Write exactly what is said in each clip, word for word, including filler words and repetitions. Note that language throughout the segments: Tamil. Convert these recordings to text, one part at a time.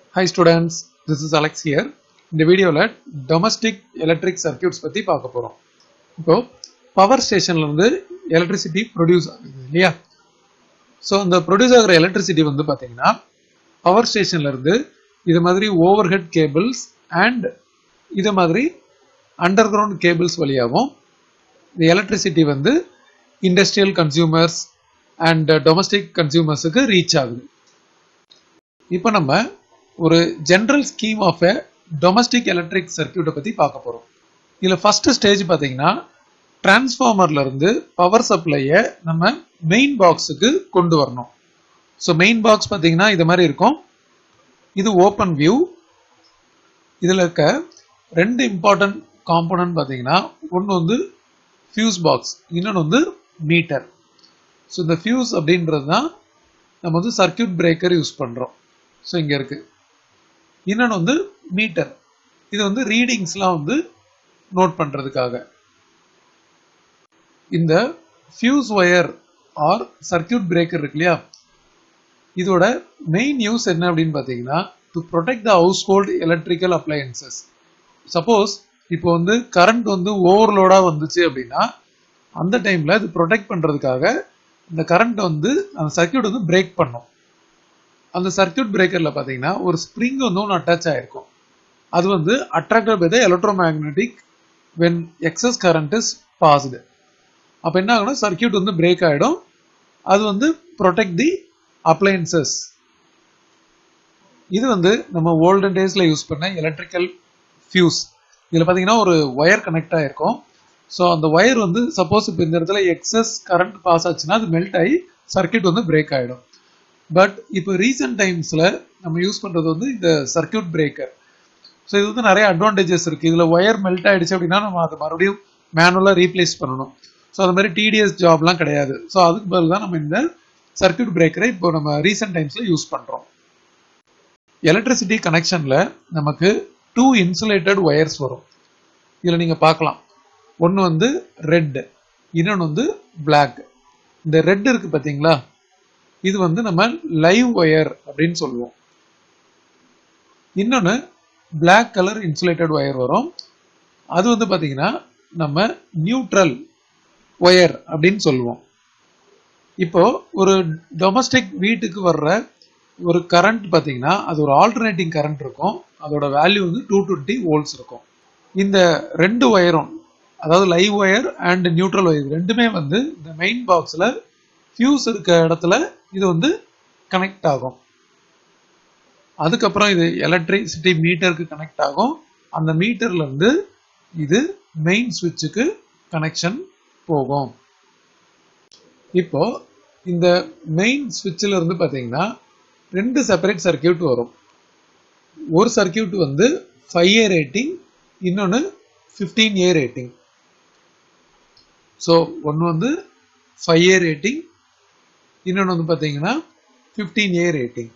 Hi students, this is Alex here. இந்த வீடியோல domestic electric circuits பத்தி பார்க்க போறோம். இப்போ பவர் ஸ்டேஷன்ல இருந்து எலக்ட்ரிசிட்டி ப்ரொடியூஸ் ஆகுது இல்லையா? சோ அந்த ப்ரொடியூஸ் ஆகிற எலக்ட்ரிசிட்டி வந்து பாத்தீங்கன்னா பவர் ஸ்டேஷன்ல இருந்து இது மாதிரி ஓவர் ஹெட் கேபிள்ஸ் அண்ட் இது மாதிரி அண்டர் கிரவுண்ட் கேபிள்ஸ் வழியாகவும் இந்த எலக்ட்ரிசிட்டி வந்து இண்டஸ்ட்ரியல் கன்சியூமர்ஸ் அண்ட் டொமஸ்டிக் கன்சியூமர்ஸுக்கு ரீச் ஆகுது. இப்போ நம்ம ஒரு general scheme of a domestic electric சர்க்யூட்டை பற்றி பார்க்க போகிறோம். இதில் ஃபர்ஸ்ட் ஸ்டேஜ் பார்த்தீங்கன்னா டிரான்ஸ்ஃபார்மர்ல இருந்து பவர் சப்ளையை நம்ம மெயின் பாக்ஸுக்கு கொண்டு வரணும். ஸோ மெயின் பாக்ஸ் பார்த்தீங்கன்னா இது மாதிரி இருக்கும். இது ஓப்பன் வியூ. இதில் இருக்க ரெண்டு இம்பார்ட்டன்ட் காம்போனன்ட் பார்த்தீங்கன்னா ஒன்று வந்து ஃபியூஸ் பாக்ஸ், இன்னொன்று வந்து மீட்டர். ஸோ இந்த ஃபியூஸ் அப்படின்றது தான் நம்ம வந்து சர்க்யூட் பிரேக்கர் யூஸ் பண்ணுறோம். ஸோ இங்கே இருக்கு. இன்னொன்று வந்து மீட்டர். இது வந்து ரீடிங்ஸ்லாம் வந்து நோட் பண்ணுறதுக்காக. இந்த fuse wire or circuit breaker இருக்கு இல்லையா, இதோட மெயின் யூஸ் என்ன அப்படின்னு பார்த்தீங்கன்னா to protect the household electrical appliances. Suppose இப்போ வந்து கரண்ட் வந்து ஓவர்லோடாக வந்துச்சு அப்படின்னா அந்த டைமில் இது ப்ரொடெக்ட் பண்ணுறதுக்காக இந்த கரண்ட் வந்து அந்த சர்க்யூட் வந்து பிரேக் பண்ணும். அந்த சர்க்யூட் பிரேக்கரில் பார்த்தீங்கன்னா ஒரு ஸ்ப்ரிங் வந்து ஒன்று அட்டாச் ஆகிருக்கும். அது வந்து attracted by the electromagnetic when excess current is passed. அப்போ என்ன ஆகும்னா சர்க்யூட் வந்து பிரேக் ஆகிடும். அது வந்து ப்ரொடெக்ட் தி அப்ளையன்சஸ். இது வந்து நம்ம ஓல்டன் டேஸில் யூஸ் பண்ண எலக்ட்ரிக்கல் ஃபியூஸ். இதில் பார்த்தீங்கன்னா ஒரு ஒயர் கனெக்ட் ஆகிருக்கும். ஸோ அந்த ஒயர் வந்து சப்போஸ் இப்போ இந்த இடத்துல எக்ஸஸ் கரண்ட் பாஸ் ஆச்சுன்னா அது மெல்ட் ஆகி சர்க்யூட் வந்து பிரேக் ஆகிடும். பட் இப்போ ரீசெண்ட் டைம்ஸில் நம்ம யூஸ் பண்ணுறது வந்து இந்த சர்க்யூட் பிரேக்கர். ஸோ இது வந்து நிறைய அட்வான்டேஜஸ் இருக்குது. இதில் ஒயர் மெல்ட் ஆகிடுச்சு அப்படின்னா நம்ம அதை மறுபடியும் மேனுவலாக ரீப்ளேஸ் பண்ணணும். ஸோ அது மாதிரி டிடிஎஸ் ஜாப்லாம் கிடையாது. ஸோ அதுக்கு பதில் தான் நம்ம இந்த சர்க்யூட் பிரேக்கரை இப்போ நம்ம ரீசெண்ட் டைம்ஸில் யூஸ் பண்ணுறோம். எலக்ட்ரிசிட்டி கனெக்ஷனில் நமக்கு டூ இன்சுலேட்டட் ஒயர்ஸ் வரும். இதில் நீங்கள் பார்க்கலாம். ஒன்று வந்து ரெட், இன்னொன்று வந்து பிளாக். இந்த ரெட் இருக்கு பார்த்தீங்களா, இது வந்து நம்ம லைவ் ஒயர் அப்படின்னு சொல்லுவோம். இன்னொன்று பிளாக் கலர் இன்சுலேட்டட் ஒயர் வரும். அது வந்து பார்த்தீங்கன்னா நம்ம நியூட்ரல் ஒயர் அப்படின்னு சொல்லுவோம். இப்போ ஒரு டொமஸ்டிக் வீட்டுக்கு வர்ற ஒரு கரண்ட் பார்த்தீங்கன்னா அது ஒரு ஆல்டர்னேட்டிங் கரண்ட் இருக்கும். அதோட வேல்யூ வந்து டூ டுவெண்ட்டி வோல்ட்ஸ் இருக்கும். இந்த ரெண்டு ஒயரும், அதாவது live wire and neutral wire ரெண்டுமே வந்து இந்த மெயின் பாக்ஸில் ஃபியூஸ் இருக்க இடத்துல இது வந்து கனெக்ட் ஆகும். அதுக்கப்புறம் இது எலக்ட்ரிசிட்டி மீட்டருக்கு கனெக்ட் ஆகும். அந்த மீட்டர்ல இருந்து இது மெயின் சுவிட்சுக்கு கனெக்ஷன் போகும். இப்போ இந்த மெயின் சுவிட்சில் இருந்து பார்த்தீங்கன்னா ரெண்டு செப்பரேட் சர்க்கியூட் வரும். ஒரு சர்க்கியூட் வந்து ஃபைவ் ஏ ரேட்டிங், இன்னொன்று ஃபிஃப்டீன் ஏ ரேட்டிங். ஸோ ஒன்று வந்து ஃபைவ் ஏ ரேட்டிங், இன்னொன்று வந்து பார்த்தீங்கன்னா ஃபிஃப்டீன் ஏ ரேட்டிங்.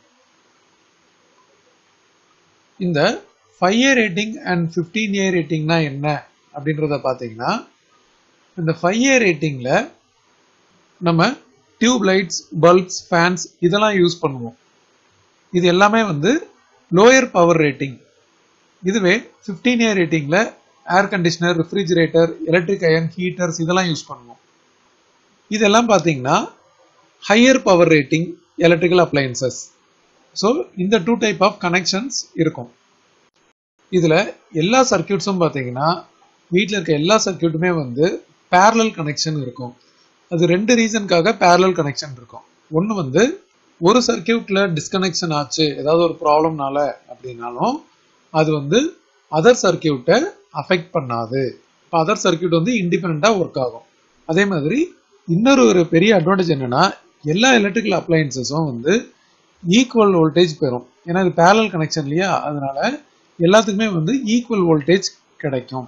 இந்த five A rating and fifteen A ரேட்டிங்னா என்ன அப்படின்றத பார்த்தீங்கன்னா இந்த ஃபைவ் ஏ ரேட்டிங்கில் நம்ம டியூப் லைட்ஸ், பல்ப்ஸ், ஃபேன்ஸ் இதெல்லாம் யூஸ் பண்ணுவோம். இது எல்லாமே வந்து லோயர் பவர் ரேட்டிங். இதுவே ஃபிஃப்டீன் ஏ ரேட்டிங்கில் air conditioner, refrigerator, electric iron, heaters இதெல்லாம் யூஸ் பண்ணுவோம். இதெல்லாம் பார்த்தீங்கன்னா higher power rating electrical appliances. So இந்த டூ டைப் ஆஃப் கனெக்ஷன்ஸ் இருக்கும். இதில் எல்லா சர்க்கியூட்ஸும் பார்த்தீங்கன்னா வீட்டில் இருக்க எல்லா சர்க்கியூட்டுமே வந்து பேரலல் கனெக்ஷன் இருக்கும். அது ரெண்டு ரீசனுக்காக பேரலல் கனெக்ஷன் இருக்கும். ஒன்று வந்து ஒரு சர்க்கியூட்டில் டிஸ்கனெக்ஷன் ஆச்சு ஏதாவது ஒரு ப்ராப்ளம்னால அப்படின்னாலும் அது வந்து அதர் சர்க்கியூட்டை அஃபெக்ட் பண்ணாது. இப்போ அதர் சர்க்கியூட் வந்து இண்டிபெண்டாக ஒர்க் ஆகும். அதே மாதிரி இன்னொரு ஒரு பெரிய அட்வான்டேஜ் என்னன்னா எல்லா எலக்ட்ரிக்கல் அப்ளையன்சஸும் வந்து ஈக்குவல் வோல்டேஜ் பெறும். ஏன்னா இது பேரலல் கனெக்ஷன் இல்லையா, அதனால எல்லாத்துக்குமே வந்து ஈக்குவல் வோல்டேஜ் கிடைக்கும்.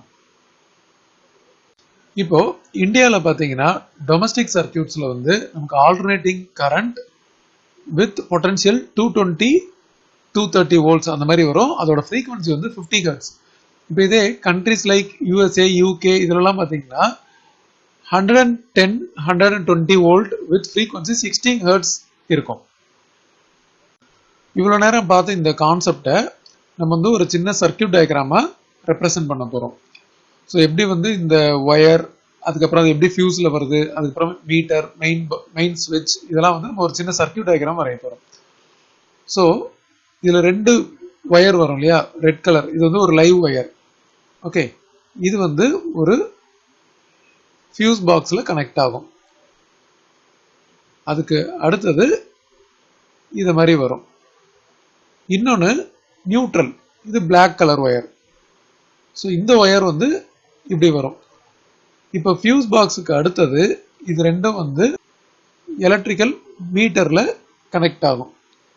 இப்போ இந்தியாவில் பார்த்தீங்கன்னா டொமஸ்டிக் சர்க்கியூட்ஸில் வந்து நமக்கு alternating current with potential two twenty two thirty volts அந்த மாதிரி வரும். அதோட ஃப்ரீக்வன்சி வந்து ஃபிஃப்டி ஹெர்ட்ஸ். இப்போ இதே கண்ட்ரிஸ் லைக் யூஎஸ்ஏ, யூகே இதெல்லாம் பார்த்தீங்கன்னா hundred ten hundred twenty volt with frequency sixteen hertz இருக்கும். இவ்வளோ நேரம் பார்த்து இந்த கான்செப்டை நம்ம வந்து ஒரு சின்ன சர்க்கியூட் டயக்ராமாக ரெப்ரசன்ட் பண்ண போகிறோம். ஸோ எப்படி வந்து இந்த ஒயர், அதுக்கப்புறம் அது எப்படி ஃபியூஸில் வருது, அதுக்கப்புறம் மீட்டர், மெயின் மெயின் ஸ்விட்ச், இதெல்லாம் வந்து நம்ம ஒரு சின்ன சர்க்கியூட் டயக்ராம் வரைய போகிறோம். ஸோ இதில் ரெண்டு ஒயர் வரும் இல்லையா, ரெட் கலர், இது வந்து ஒரு லைவ் ஒயர். ஓகே, இது வந்து ஒரு ஃபியூஸ் பாக்ஸில் கனெக்ட் ஆகும். அதுக்கு அடுத்தது இது மாதிரி வரும். இன்னொன்று நியூட்ரல், இது பிளாக் கலர் ஒயர். ஸோ இந்த ஒயர் வந்து இப்படி வரும். இப்போ ஃபியூஸ் பாக்ஸுக்கு அடுத்தது இது ரெண்டும் வந்து எலக்ட்ரிக்கல் மீட்டர்ல கனெக்ட் ஆகும்.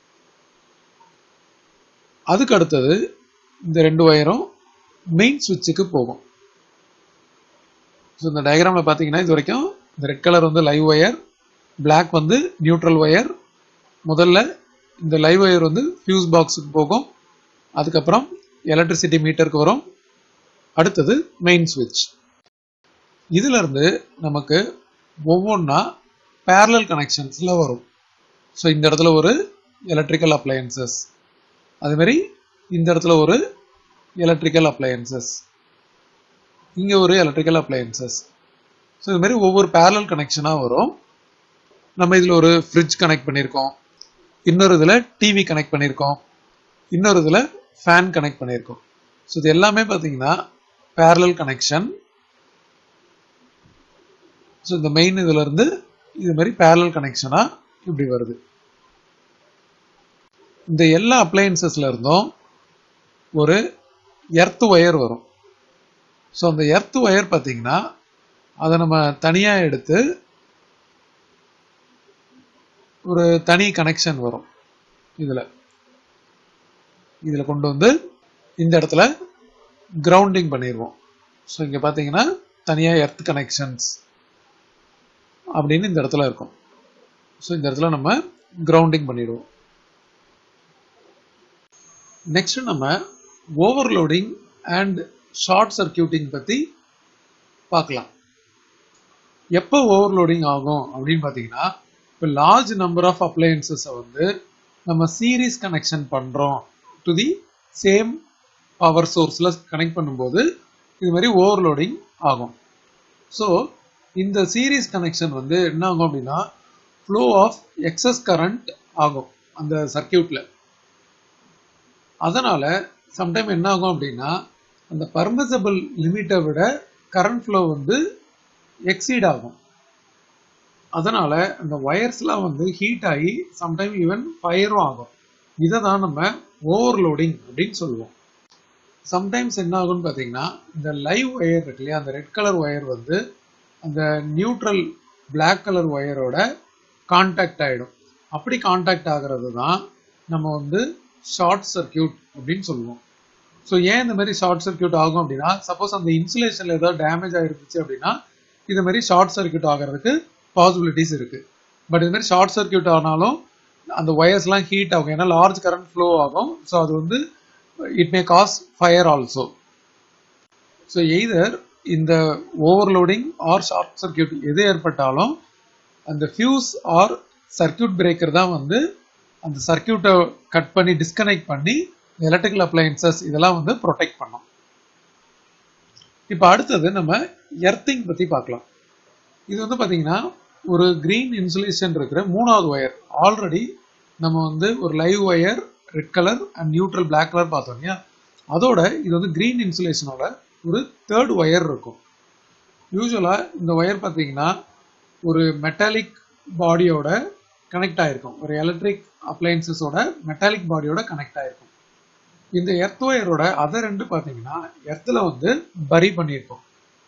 அதுக்கு அடுத்தது இந்த ரெண்டு ஒயரும் மெயின் சுவிட்சுக்கு போகும். ஸோ இந்த டயக்ராம்ல பார்த்தீங்கன்னா இது வரைக்கும் இந்த ரெட் கலர் வந்து லைவ் ஒயர், பிளாக் வந்து நியூட்ரல் ஒயர். முதல்ல இந்த லைவ் ஒயர் வந்து ஃபியூஸ் பாக்ஸுக்கு போகும், அதுக்கப்புறம் எலக்ட்ரிசிட்டி மீட்டருக்கு வரும், அடுத்தது மெயின் ஸ்விட்ச். இதுல இருந்து நமக்கு ஒவ்வொன்றா parallel கனெக்ஷன்ஸ்ல வரும். ஸோ இந்த இடத்துல ஒரு எலக்ட்ரிக்கல் அப்ளையன்சஸ், அது மாதிரி இந்த இடத்துல ஒரு எலக்ட்ரிக்கல் அப்ளையன்சஸ், இங்க ஒரு எலக்ட்ரிக்கல் அப்ளையன்சஸ். ஸோ இது மாதிரி ஒவ்வொரு parallel கனெக்ஷனா வரும். நம்ம இதுல ஒரு ஃப்ரிட்ஜ் கனெக்ட் பண்ணியிருக்கோம், இன்னொரு இதுல டிவி கனெக்ட் பண்ணியிருக்கோம், இன்னொரு இதுல ஃபேன் கனெக்ட் பண்ணியிருக்கோம். ஸோ இது எல்லாமே பார்த்தீங்கன்னா parallel கனெக்ஷன். ஸோ இந்த மெயின் இதுல இருந்து இது மாதிரி parallel கனெக்ஷனா இப்படி வருது. இந்த எல்லா அப்ளையன்சஸ்ல இருந்தும் ஒரு எர்த் ஒயர் வரும். ஸோ அந்த எர்த் ஒயர் பார்த்தீங்கன்னா அதை நம்ம தனியா எடுத்து ஒரு தனி கனெக்ஷன் வரும். இதுல இதுல கொண்டு வந்து இந்த இடத்துல கிரவுண்டிங் பண்ணிடுவோம். ஸோ இங்க பாத்தீங்கன்னா தனியா எர்த் கனெக்ஷன்ஸ் அப்படின்னு இந்த இடத்துல இருக்கும். ஸோ இந்த இடத்துல நம்ம கிரவுண்டிங் பண்ணிடுவோம். நெக்ஸ்ட் நம்ம ஓவர்லோடிங் அண்ட் ஷார்ட் சர்க்கியூட்டிங் பத்தி பார்க்கலாம். எப்போ ஓவர்லோடிங் ஆகும் அப்படின்னு பார்த்தீங்கன்னா, இப்போ லார்ஜ் நம்பர் ஆஃப் அப்ளையன்சஸை வந்து நம்ம சீரீஸ் கனெக்ஷன் பண்றோம் டு தி சேம் பவர் சோர்ஸ்ல கனெக்ட் பண்ணும்போது இது மாதிரி ஓவர்லோடிங் ஆகும். ஸோ இந்த சீரீஸ் கனெக்ஷன் வந்து என்ன ஆகும் அப்படின்னா, ஃப்ளோ ஆஃப் எக்ஸஸ் கரண்ட் ஆகும் அந்த சர்க்கியூட்ல. அதனால சம்டைம் என்ன ஆகும் அப்படின்னா, அந்த பர்மிசபிள் லிமிட்டை விட கரண்ட் ஃப்ளோ வந்து எக்ஸீட் ஆகும். அதனால அந்த ஒயர்ஸ்லாம் வந்து ஹீட் ஆகி சம்டைம் ஈவன் ஃபயரும் ஆகும். இதை தான் நம்ம ஓவர்லோடிங் அப்படின்னு சொல்லுவோம். சம்டைம்ஸ் என்ன ஆகும்னு பார்த்தீங்கன்னா, இந்த லைவ் ஒயர் இருக்கு இல்லையா, அந்த ரெட் கலர் ஒயர் வந்து அந்த நியூட்ரல் பிளாக் கலர் ஒயரோட கான்டாக்ட் ஆகிடும். அப்படி கான்டாக்ட் ஆகிறது தான் நம்ம வந்து ஷார்ட் சர்க்கியூட் அப்படின்னு சொல்லுவோம். ஸோ ஏன் இந்த மாதிரி ஷார்ட் சர்க்கியூட் ஆகும் அப்படின்னா, சப்போஸ் அந்த இன்சுலேஷன்ல ஏதாவது டேமேஜ் ஆகிருந்துச்சு அப்படின்னா இது மாதிரி ஷார்ட் சர்க்கியூட் ஆகிறதுக்கு பாசிபிலிட்டிஸ் இருக்கு. பட் இது மாதிரி ஷார்ட் சர்க்கியூட் ஆனாலும் அந்த ஒயர்ஸ்லாம் ஹீட் ஆகும், ஏன்னா லார்ஜ் கரண்ட் ஃப்ளோ ஆகும். ஸோ அது வந்து it may cause fire also. So either இந்த ஓவர்லோடிங் ஆர் ஷார்ட் சர்க்கியூட் எது ஏற்பட்டாலும் அந்த ஃபியூஸ் ஆர் சர்க்கியூட் பிரேக்கர் தான் வந்து அந்த சர்க்கியூட்டை கட் பண்ணி டிஸ்கனெக்ட் பண்ணி எலக்ட்ரிக்கல் அப்ளையன்சஸ் இதெல்லாம் வந்து ப்ரொடெக்ட் பண்ணும். இப்போ அடுத்தது நம்ம எர்த்திங் பத்தி பார்க்கலாம். இது வந்து பாத்தீங்கன்னா ஒரு கிரீன் இன்சுலேஷன் இருக்கிற மூணாவது ஒயர். ஆல்ரெடி நம்ம வந்து ஒரு live wire red colour and neutral black colour பார்த்தோம் இல்லையா, அதோட இது வந்து கிரீன் இன்சுலேஷனோட ஒரு தேர்ட் ஒயர் இருக்கும். யூஸ்வலா இந்த ஒயர் பார்த்தீங்கன்னா ஒரு மெட்டாலிக் பாடியோட கனெக்ட் ஆயிருக்கும், ஒரு எலக்ட்ரிக் அப்ளையன்சஸோட மெட்டாலிக் பாடியோட கனெக்ட் ஆயிருக்கும். இந்த எர்த் ஒயரோட அதர் ரெண்டு பார்த்தீங்கன்னா எர்த்தில் வந்து பரி பண்ணியிருக்கோம்.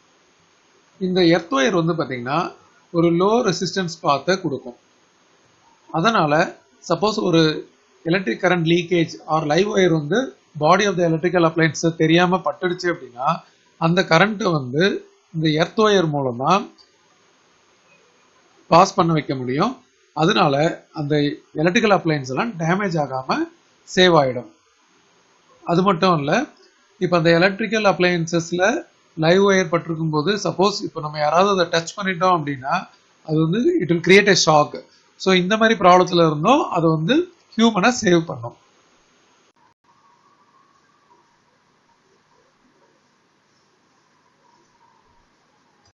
இந்த எர்த் ஒயர் வந்து பார்த்தீங்கன்னா ஒரு லோ ரெசிஸ்டன்ஸ் பாத்தை கொடுக்கும். அதனால சப்போஸ் ஒரு electric current leakage or live wire வந்து body of the electrical appliance தெரியாம பட்டுடுச்சு அப்படின்னா அந்த கரண்ட்டை வந்து இந்த எர்த் ஒயர் மூலமா பாஸ் பண்ண வைக்க முடியும். அதனால அந்த எலக்ட்ரிக்கல் அப்ளையன்ஸ் எல்லாம் டேமேஜ் ஆகாம சேவ் ஆயிடும். அது மட்டும் இல்ல, இப்போ அந்த எலக்ட்ரிக்கல் அப்ளையன்சஸ்ல லைவ் ஒயர் பட்டிருக்கும் போது சப்போஸ் இப்போ நம்ம யாராவது அதை டச் பண்ணிட்டோம் அப்படின்னா அது வந்து it will create a shock. So இந்த மாதிரி ப்ராப்ளத்துல இருந்தும் அது வந்து ஹியூமனை சேவ் பண்ணும்.